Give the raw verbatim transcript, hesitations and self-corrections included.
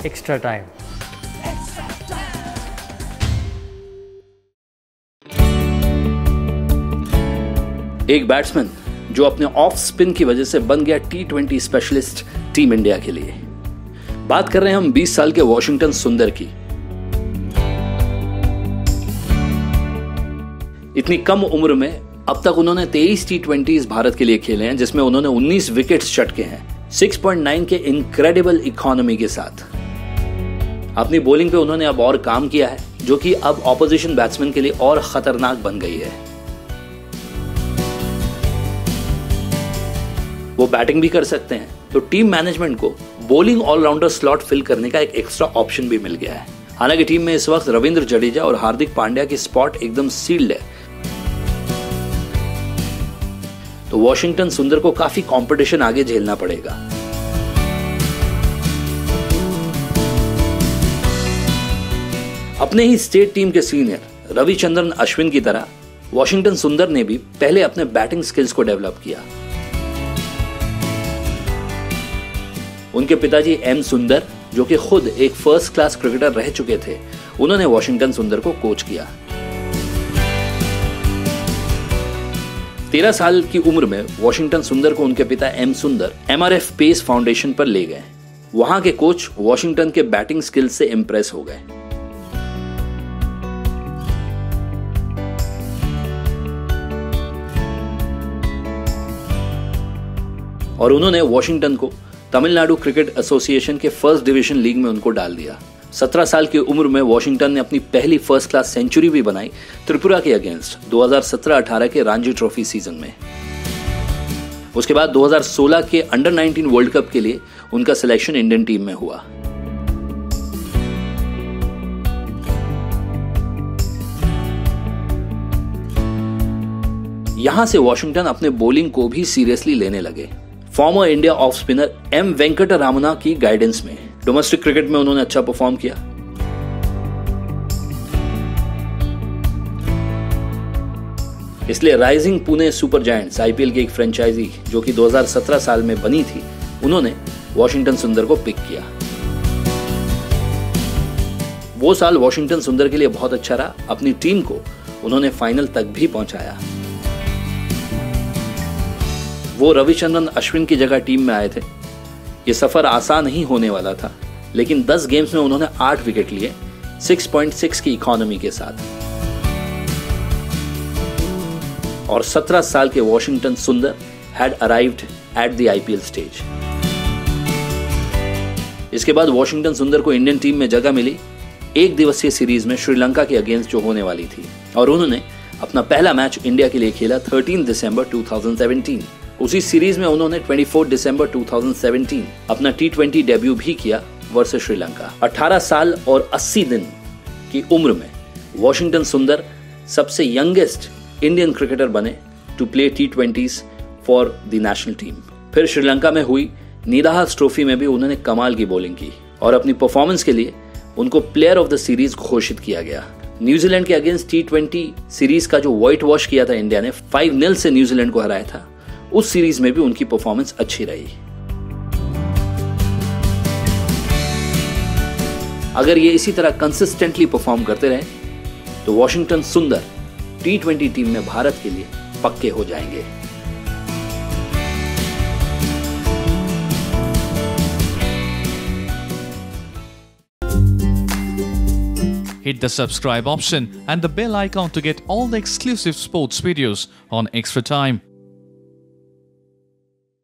Extra time. एक batsman जो अपने ऑफ स्पिन की वजह से बन गया T twenty specialist team India के लिए। बात कर रहे हैं हम बीस साल के वॉशिंगटन सुंदर की। इतनी कम उम्र में अब तक उन्होंने तेईस टी ट्वेंटीज़ भारत के लिए खेले हैं, जिसमें उन्होंने उन्नीस विकेट्स चटके हैं छह पॉइंट नौ के इनक्रेडिबल इकोनॉमी के साथ। अपनी बॉलिंग पे उन्होंने अब और काम किया है, जो कि अब ऑपोजिशन बैट्समैन के लिए और खतरनाक बन गई है। वो बैटिंग भी कर सकते हैं, तो टीम मैनेजमेंट को बॉलिंग ऑलराउंडर स्लॉट फिल करने का एक एक्स्ट्रा ऑप्शन भी मिल गया है। हालांकि टीम में इस वक्त रविंद्र जडेजा और हार्दिक पांड्या की स्पॉट एकदम सील्ड है, तो वॉशिंगटन सुंदर को काफी कंपटीशन आगे झेलना पड़ेगा। अपने ही स्टेट टीम के सीनियर रविचंद्रन अश्विन की तरह वॉशिंगटन सुंदर ने भी पहले अपने बैटिंग स्किल्स को डेवलप किया। उनके पिताजी एम सुंदर, जो कि खुद एक फर्स्ट क्लास क्रिकेटर रह चुके थे, उन्होंने वॉशिंगटन सुंदर को कोच किया। तेरह साल की उम्र में वॉशिंगटन सुंदर को उनके पिता M Sundar M R F pace foundation पर ले गए। वहां के कोच वॉशिंगटन के बैटिंग स्किल्स से इंप्रेस हो गए और उन्होंने वॉशिंगटन को तमिलनाडु क्रिकेट एसोसिएशन के फर्स्ट डिवीजन लीग में उनको डाल दिया। सत्रह साल की उम्र में वॉशिंगटन ने अपनी पहली फर्स्ट क्लास सेंचुरी भी बनाई त्रिपुरा के अगेंस्ट दो हज़ार सत्रह अठारह के रणजी ट्रॉफी सीजन में। उसके बाद दो हज़ार सोलह के अंडर उन्नीस वर्ल्ड कप के लिए उनका सिलेक्शन इंडियन टीम में हुआ। यहां से वॉशिंगटन अपने बॉलिंग को भी सीरियसली लेने लगे। Former India off spinner M Venkataramana की गाइडेंस में डोमेस्टिक क्रिकेट में उन्होंने अच्छा परफॉर्म किया। इसलिए rising Pune super giants IPL की एक फ्रेंचाइजी जो कि दो हज़ार सत्रह साल में बनी थी, उन्होंने वॉशिंगटन सुंदर को पिक किया। वो साल वॉशिंगटन सुंदर के लिए बहुत अच्छा रहा। अपनी टीम को उन्होंने फाइनल तक भी पहुंचाया। वो रविचंद्रन अश्विन की जगह टीम में आए थे। ये सफर आसान नहीं होने वाला था, लेकिन दस गेम्स में उन्होंने आठ विकेट लिए छह पॉइंट छह की इकोनॉमी के साथ। और सत्रह साल के Washington Sundar had arrived at the IPL stage. इसके बाद वॉशिंगटन सुंदर को इंडियन टीम में जगह मिली एक दिवसीय सीरीज में श्रीलंका के अगेंस्ट जो होने वाली थी, और उन्होंने अपना पहला मैच इंडिया के लिए खेला तेरह दिसंबर दो हज़ार सत्रह। उसी सीरीज में उन्होंने चौबीस दिसंबर दो हज़ार सत्रह अपना टी ट्वेंटी डेब्यू भी किया वर्सेस श्रीलंका। अठारह साल और अस्सी दिन की उम्र में वॉशिंगटन सुंदर सबसे यंगेस्ट इंडियन क्रिकेटर बने to play T twenties for the national team. फिर श्रीलंका में हुई निदाहस ट्रॉफी में भी उन्होंने कमाल की बॉलिंग की और अपनी परफॉर्मेंस के लिए उनको प्लेयर ऑफ द सीरीज घोषित किया गया। न्यूजीलैंड के अगेंस्ट टी ट्वेंटी सीरीज का जो व्हाइट वॉश किया था इंडिया ने, फाइव नील से न्यूजीलैंड को हराया था, उस सीरीज में भी उनकी परफॉर्मेंस अच्छी रही। अगर ये इसी तरह कंसिस्टेंटली परफॉर्म करते रहे तो वॉशिंगटन सुंदर टी ट्वेंटी टीम में भारत के लिए पक्के हो जाएंगे। Hit the subscribe option and the bell icon to get all the exclusive sports videos on Extra Time.